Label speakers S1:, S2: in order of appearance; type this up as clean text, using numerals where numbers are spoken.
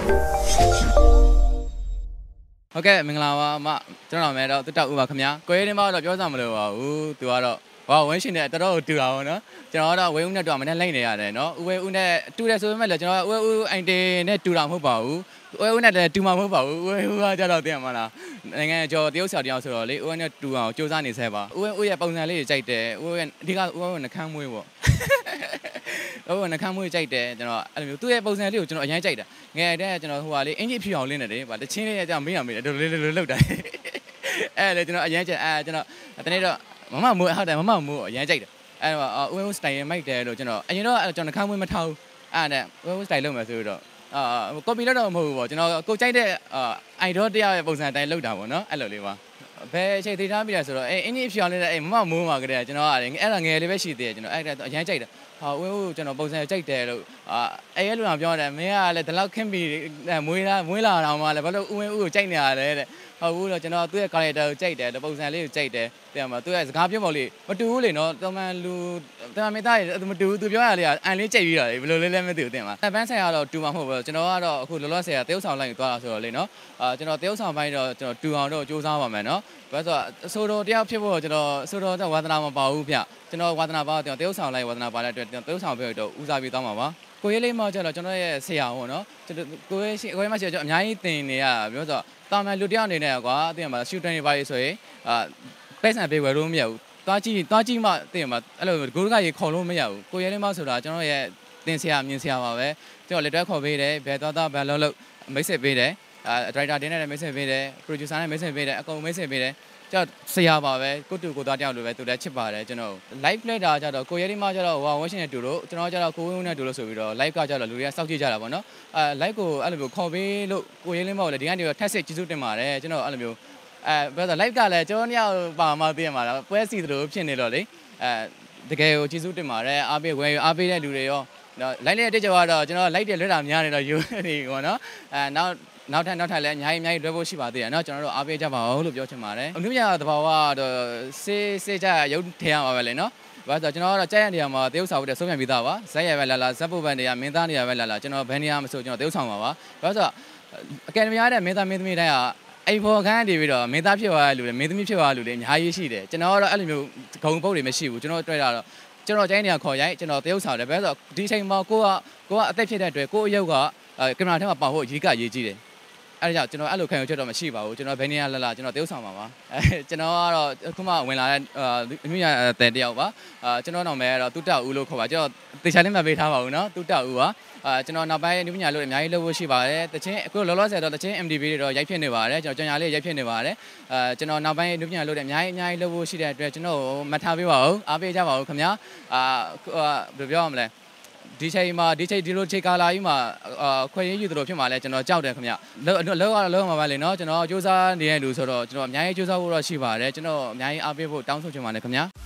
S1: โอเคမင်္ဂလာပါအမကျွန်တော်မဲတော့တက်တက်ဦးပါခင်ဗျာကိုရေးတင်းမတော့ပြောစမလို့ပါဘူးသူကတော့ဝင်းရှင်နဲ့တော်တော်တူတာပေါ့နော်ကျွန်တော်ကတော့ဝင်းဦးနဲ့တော့မနဲ့လိုက်နေရတယ်နော်ဦးဝင်းဦးနဲ့တူတယ်ဆိုပေမဲ့လည်းကျွန်တော်ကဦးအိုင်တေနဲ့တူတာမဟုတ်ပါဘူးဦးနဲ့လည်းတူမှာမဟုတ်ပါဘူးဦးကကြတော့သိရမှာလားနိုင်ငံကျော်တရုတ်ဆရာတယောက်ဆိုတော့လေဦးနဲ့တူအောင်စူးစမ်းနေဆဲပါဦးရဲ့ပုံစံလေးကိုကြိုက်တယ်ဦးရဲ့အဓိကဦးကနှခမ်းမွေးပေါ့ဦးကနှခမ်းမွေးကြိုက်တယ်ကျွန်တော်အဲ့လိုမျိုးသူ့ရဲ့ပုံစံလေးကိုကျွန်တော်အရင်ကြိုက်တာငယ်တဲ့ကျွန်တော်ဟိုဟာလေးအင်ဂျီဖြူအောင်လင်းနေတယ်ဗာတချင်းလေးကြောင့်မေးရမေးတယ်တော်လေးလောက်တာအဲ့လေကျွန်တော်အရင်ကြိုက်ကျွန်တော်တနေ့တော့မမမိုးဟုတ်တယ်မမမိုးအရင်ကြိုက်တယ်အဲ့တော့ဦးစတိုင်မိုက်တယ်လို့ကျွန်တော်အရင်တော့ကျွန်တော်နှခမ်းမွေးမထားဘူးအဲ့ဒါဦးစတိုင်လုပ်မယ်ဆိုတော့ကော်ပီတော့မဟုတ်ဘူးပေါ့ကျွန်တော်ကိုကြိုက်တဲ့အိုင်ဒေါတရားရဲ့ပုံစံတိုင်းလောက်တာပေါ့နော်အဲ့လိုလေးပါဘယ်အချိန်သေးထားပြီလဲဆိုတော့အင်းကြီးဖြောင်းလေးတဲ့မမမိုးမှာကတည်းကကျွန်တော်ကအဲ့ဒါငယ်လေးပဲရှိသေးတယ်ကျွန်တော်အဲ့ဒါအရင်ကြိုက်တယ်ဟာဝင်းကျွန်တော်ပုံစံကြိုက်တယ်လို့အဲ့လိုတော့ပြောတယ်မင်းကလည်းဒီလောက်ခင်းပြီးမွေးလာတော့မှလည်းဘာလို့ဦးဝင်းဦးကိုကြိုက်နေရလဲတဲ့ဟုတ်ဘူးတော့ကျွန်တော်သူ့ရဲ့ character ကိုကြိုက်တယ်ပုံစံလေးကိုကြိုက်တယ်တဲ့မှာသူ့ရဲ့စကားပြောပုံလေးမတူဘူးလေနော်တမန်မင်းသားမတူဘူးသူပြောရလေအန်လေးကြိတ်ပြီးတာလေဘယ်လိုလဲလဲမသိဘူးတင်ပါအပန်းဆိုင်ကတော့တူမှာမဟုတ်ဘူးကျွန်တော်ကတော့အခုလောလောဆယ်တရုတ်ဆောင်လိုက်သွားတာဆိုတော့လေနော်ကျွန်တော်တရုတ်ဆောင်ပိုင်းတော့ကျွန်တော်တူအောင်တော့စူးစမ်းပါမယ်နော်ဘာလို့ဆိုတော့တယောက်ဖြစ်ဖို့ကျွန်တော်ဆိုတော့ဝါသနာမပါဘူးဗျကျွန်တော်ဝါသနာပါတော့တရုတ်ဆောင်လိုက်ဝါသနာပါတဲ့အတွက်တရုတ်ဆောင်ပြောတော့ဦးစားပေးသွားမှာပါကိုရေးလေးမှကျတော့ကျွန်တော်ရဲ့ဆရာပေါ့နော်ကိုရေးမှဆရာကျွန်တော်အများကြီးသင်နေရပြောဆိုတာမန်လူတယောက်အနေနဲ့ကွာသိရမှာရှူတန်တွေပါရေးဆိုရင်ပဲဆန်ပေးဝယ်လို့မရဘူးသွားကြည့်မှသိရမှာအဲ့လိုဂိုးကရေခေါ်လို့မရဘူးကိုရေးလေးမှဆိုတာကျွန်တော်ရဲ့သင်ဆရာမြင်ဆရာပါပဲကျွန်တော်လက်တွဲခေါ်ပေးတယ်ဘယ်သွားဘယ်လုံးမိတ်ဆက်ပေးတယ်ဒရိုက်တာတင်းနဲ့မိတ်ဆက်ပေးတယ်ပရိုဂျူဆာနဲ့မိတ်ဆက်ပေးတယ်အကုန်မိတ်ဆက်ပေးတယ်ကျတော့ဆရာပါပဲကိုတူကိုသားတယောက်လိုပဲသူလည်းချစ်ပါတယ်ကျွန်တော် live play တာကြတော့ကိုရဲဒီမှာကြတော့ဝင်းရှင်နဲ့တူလို့ကျွန်တော်ကြတော့ကိုဝင်းနဲ့တူလို့ဆိုပြီးတော့ live ကကြတော့လူတွေကစောင့်ကြည့်ကြတာပေါ့နော်live ကိုအဲ့လိုမျိုးခေါ်ပေးလို့ကိုရဲလင်းမောက်လည်းဒီကနေထက်စစ်ကျေးဇူးတင်ပါတယ်ကျွန်တော်အဲ့လိုမျိုးဘာလို့ live ကလည်းကျွန်တော်ညပါမှသိရမှာလားပွဲစီသလိုဖြစ်နေတော့လေတကယ်ကိုကျေးဇူးတင်ပါတယ်အားပေးအားပေးတဲ့လူတွေရောlive လေးတက်ကြတော့ကျွန်တော် live တွေလွှတ်တာများနေတော့ယူနေပေါ့နော်နောက်ထပ်လည်းအများကြီးလွှဲဖို့ရှိပါသေးတယ်เนาะကျွန်တော်တို့အားပေးကြပါအောင်လို့ပြောချင်ပါတယ်အမှုမြသဘာဝကတော့စေးကြရုပ်ထဲရမှာပဲလေเนาะဘာလို့ဆိုကျွန်တော်ကတော့ကြိုက်ရနေရမှာတရုပ်ဆောင်တဲ့ဆုံးဖြတ်ပြီးသားပါဇက်ရပဲလာဇက်ပုတ်ပန်တွေကမင်းသားနေရပဲလာကျွန်တော်ဘယ်နေရာမဆိုကျွန်တော်တရုပ်ဆောင်ပါဘာလို့ဆိုအကယ်ဒမီရတဲ့မင်းသားမင်းသမီးတိုင်းကအိမ်ဖော်ခန်းတည်ပြီးတော့မင်းသားဖြစ်သွားတဲ့လူတွေမင်းသမီးဖြစ်သွားတဲ့လူတွေအများကြီးရှိတယ်ကျွန်တော်ကတော့အဲ့လိုမျိုးဂုံပုတ်တွေမရှိဘူးကျွန်တော်တွေ့တာတော့ကျွန်တော်ကြိုက်နေရခေါ်ရိုက်ကျွန်တော်တရုပ်ဆောင်တယ်ဘာလို့ဆိုဒီချိန်မှာကိုကအသက်ဖြစ်တဲ့အတွက်ကိုအယုတ်ကကင်မရာထဲမှာပေါက်ဖို့အရေးကြီးတယ်အဲ့ဒါကြောင့်ကျွန်တော်အဲ့လိုခံယူချက်တော့မရှိပါဘူးကျွန်တော်ဘယ်နေရာလာကျွန်တော်တရုပ်ဆောင်ပါပါကျွန်တော်ကတော့အခုမှဝင်လာတဲ့အမြင့်ရတဲ့တယောက်ပါကျွန်တော်နောက်မဲတော့တူတောက်ဦးလို့ခေါ်ပါကျွန်တော်တေချာလေးမှပေးထားပါဘူးเนาะတူတောက်ဦးပါကျွန်တော်နောက်ပိုင်းနည်းပညာလို့အများကြီးလုပ်ဖို့ရှိပါတယ်တချင်းအခုလောလောဆယ်တော့တချင်း MDB တွေတော့ရိုက်ဖြစ်နေပါတယ်ကျွန်တော်ကြောင်ညာလေးရိုက်ဖြစ်နေပါတယ်ကျွန်တော်နောက်ပိုင်းနည်းပညာလို့အများကြီးလုပ်ဖို့ရှိတဲ့အတွက်ကျွန်တော်မထားပေးပါဘူးအားပေးကြပါဦးခင်ဗျာဘယ်လိုပြောရမလဲဒီချိန်ဒီလိုချိန်ကာလာကြီးမှာခွင့်ရယူသလိုဖြစ်မှာလဲကျွန်တော်ကြောက်တယ်ခင်ဗျလောက်မှာပါလေเนาะကျွန်တော်စူးစမ်းနေတဲ့လူဆိုတော့ကျွန်တော်အများကြီးစူးစမ်းဖို့တော့ရှိပါတယ်ကျွန်တော်အများကြီးအားပေးဖို့တောင်းဆိုချင်ပါတယ်ခင်ဗျာ